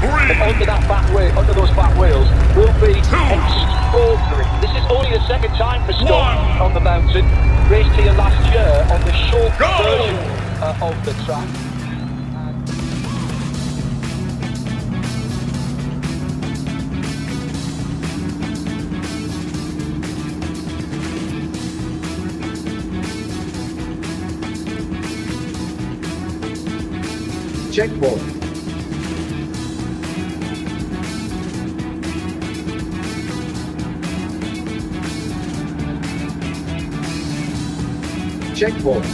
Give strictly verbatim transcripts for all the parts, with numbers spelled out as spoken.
and under that back wheel, under those back wheels, will be extraordinary. This is only the second time for Scott on the mountain. Raced here last year on the short Go! version uh, of the track. Checkpoint. Checkpoint.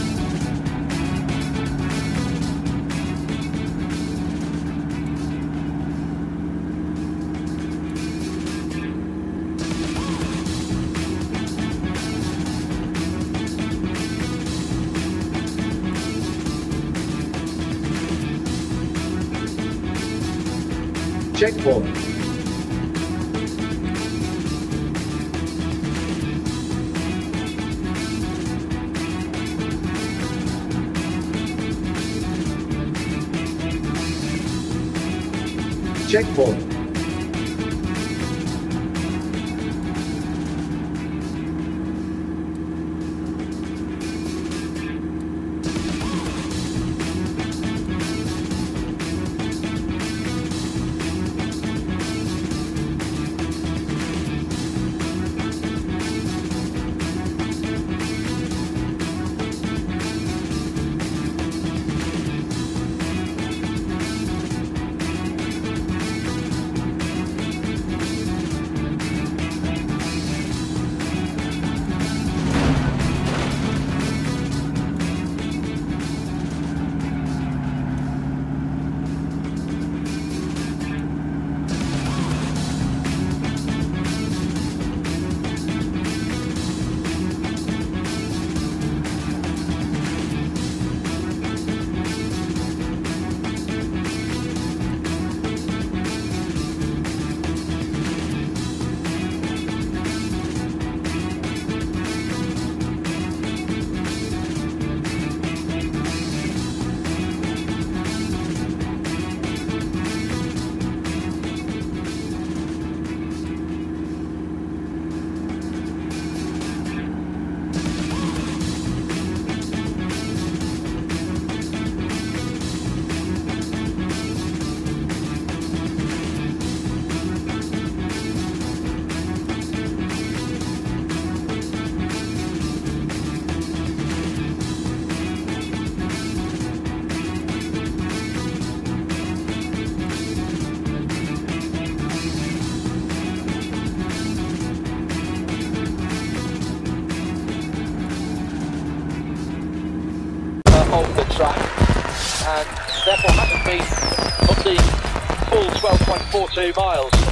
Checkpoint. Checkpoint. Of the track, and therefore hasn't been up the full twelve point four two miles.